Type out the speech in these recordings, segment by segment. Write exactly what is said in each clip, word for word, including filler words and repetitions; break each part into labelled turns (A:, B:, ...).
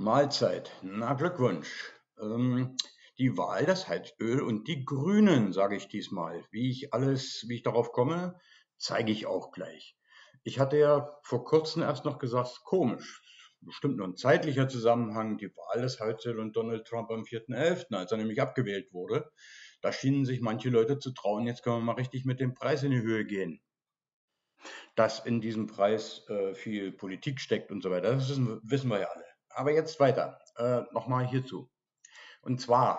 A: Mahlzeit. Na, Glückwunsch. Ähm, die Wahl, das Heizöl und die Grünen, sage ich diesmal. Wie ich alles, wie ich darauf komme, zeige ich auch gleich. Ich hatte ja vor kurzem erst noch gesagt, komisch. Bestimmt nur ein zeitlicher Zusammenhang, die Wahl des Heizöl und Donald Trump am vierten elften, als er nämlich abgewählt wurde. Da schienen sich manche Leute zu trauen, jetzt können wir mal richtig mit dem Preis in die Höhe gehen. Dass in diesem Preis äh, viel Politik steckt und so weiter, das wissen, wissen wir ja alle. Aber jetzt weiter. Äh, Nochmal hierzu. Und zwar,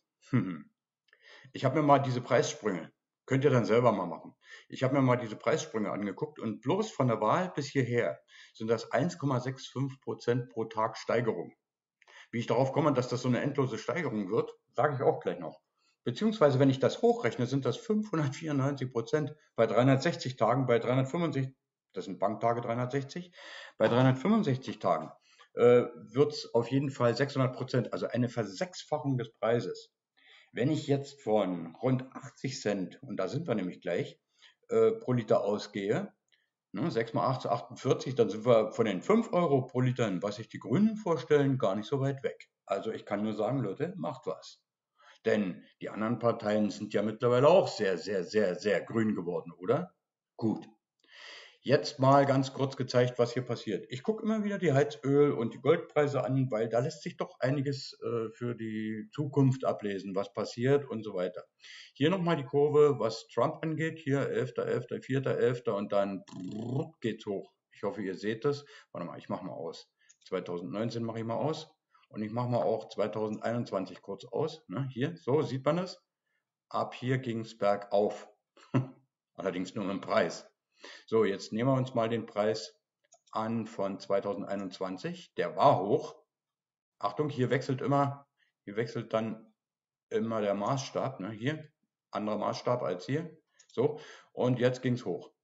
A: ich habe mir mal diese Preissprünge, könnt ihr dann selber mal machen. Ich habe mir mal diese Preissprünge angeguckt und bloß von der Wahl bis hierher sind das eins Komma fünfundsechzig Prozent pro Tag Steigerung. Wie ich darauf komme, dass das so eine endlose Steigerung wird, sage ich auch gleich noch. Beziehungsweise, wenn ich das hochrechne, sind das fünfhundertvierundneunzig Prozent bei dreihundertsechzig Tagen, bei dreihundertfünfundsechzig, das sind Banktage dreihundertsechzig, bei dreihundertfünfundsechzig Tagen äh, wird es auf jeden Fall sechshundert Prozent, also eine Versechsfachung des Preises. Wenn ich jetzt von rund achtzig Cent, und da sind wir nämlich gleich, äh, pro Liter ausgehe, ne, sechs mal acht, achtundvierzig, dann sind wir von den fünf Euro pro Liter, was sich die Grünen vorstellen, gar nicht so weit weg. Also ich kann nur sagen, Leute, macht was. Denn die anderen Parteien sind ja mittlerweile auch sehr, sehr, sehr, sehr grün geworden, oder? Gut. Jetzt mal ganz kurz gezeigt, was hier passiert. Ich gucke immer wieder die Heizöl- und die Goldpreise an, weil da lässt sich doch einiges äh, für die Zukunft ablesen, was passiert und so weiter. Hier nochmal die Kurve, was Trump angeht. Hier elfter elfter, vierter elfter und dann geht's hoch. Ich hoffe, ihr seht das. Warte mal, ich mache mal aus. zweitausendneunzehn mache ich mal aus. Und ich mache mal auch zweitausendeinundzwanzig kurz aus. Ne? Hier, so sieht man es. Ab hier ging es bergauf. Allerdings nur im Preis. So, jetzt nehmen wir uns mal den Preis an von zweitausendeinundzwanzig. Der war hoch. Achtung, hier wechselt immer, hier wechselt dann immer der Maßstab. Ne? Hier, anderer Maßstab als hier. So, und jetzt ging es hoch.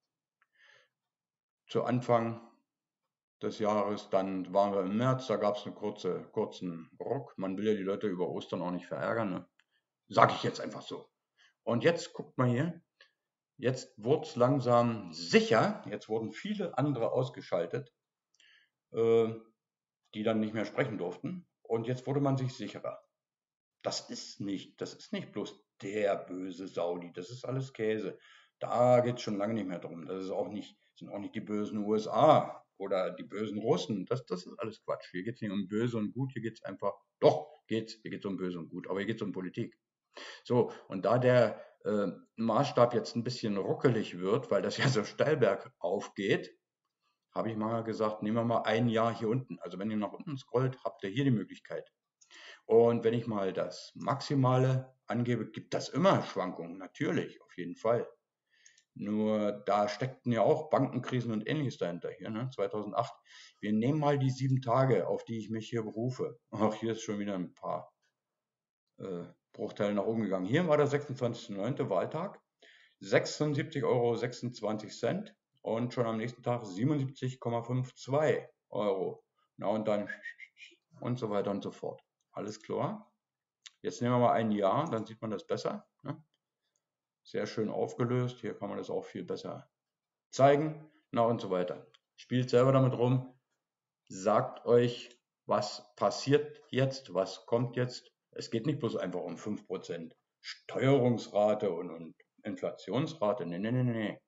A: Zu Anfang des Jahres, dann waren wir im März, da gab es einen kurze, kurzen Ruck. Man will ja die Leute über Ostern auch nicht verärgern. Ne? Sag ich jetzt einfach so. Und jetzt guckt mal hier, jetzt wurde es langsam sicher, jetzt wurden viele andere ausgeschaltet, äh, die dann nicht mehr sprechen durften. Und jetzt wurde man sich sicherer. Das ist nicht, das ist nicht bloß der böse Saudi, das ist alles Käse. Da geht es schon lange nicht mehr drum. Das ist auch nicht, sind auch nicht die bösen U S A oder die bösen Russen. Das, das ist alles Quatsch. Hier geht es nicht um böse und gut, hier geht es einfach, doch, geht's, hier geht es um böse und gut, aber hier geht es um Politik. So, und da der äh, Maßstab jetzt ein bisschen ruckelig wird, weil das ja so steil bergauf geht, habe ich mal gesagt, nehmen wir mal ein Jahr hier unten. Also wenn ihr nach unten scrollt, habt ihr hier die Möglichkeit. Und wenn ich mal das Maximale angebe, gibt das immer Schwankungen. Natürlich, auf jeden Fall. Nur da steckten ja auch Bankenkrisen und ähnliches dahinter hier, ne? zweitausendacht. Wir nehmen mal die sieben Tage, auf die ich mich hier berufe. Auch hier ist schon wieder ein paar äh, Bruchteile nach oben gegangen. Hier war der sechsundzwanzigster neunte Wahltag. sechsundsiebzig Euro sechsundzwanzig Cent und schon am nächsten Tag siebenundsiebzig Komma zweiundfünfzig Euro. Na und dann und so weiter und so fort. Alles klar? Jetzt nehmen wir mal ein Jahr, dann sieht man das besser. Ne? Sehr schön aufgelöst. Hier kann man das auch viel besser zeigen. Na und so weiter. Spielt selber damit rum. Sagt euch, was passiert jetzt, was kommt jetzt. Es geht nicht bloß einfach um fünf Prozent Steuerungsrate und, und Inflationsrate. Nee, nee, nee, nee.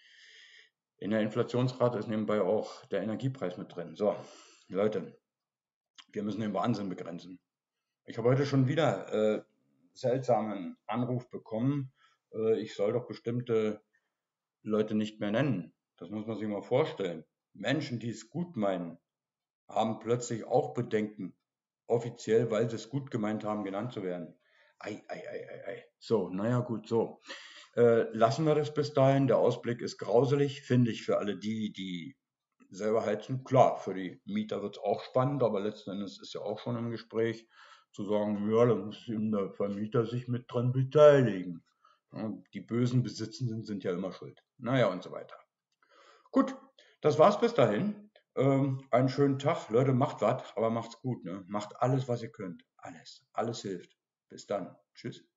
A: In der Inflationsrate ist nebenbei auch der Energiepreis mit drin. So, Leute, wir müssen den Wahnsinn begrenzen. Ich habe heute schon wieder äh, seltsamen Anruf bekommen. Äh, ich soll doch bestimmte Leute nicht mehr nennen. Das muss man sich mal vorstellen. Menschen, die es gut meinen, haben plötzlich auch Bedenken, offiziell, weil sie es gut gemeint haben, genannt zu werden. Ei, ei, ei, ei, ei. So, naja, gut, so. Äh, lassen wir das bis dahin. Der Ausblick ist grauselig, finde ich, für alle die, die selber heizen. Klar, für die Mieter wird es auch spannend, aber letzten Endes ist ja auch schon im Gespräch zu sagen, ja, da muss eben der Vermieter sich mit dran beteiligen. Ja, die bösen Besitzenden sind ja immer schuld. Naja, und so weiter. Gut, das war's bis dahin. Ähm, einen schönen Tag. Leute, macht was, aber macht's gut. Ne? Macht alles, was ihr könnt. Alles. Alles hilft. Bis dann. Tschüss.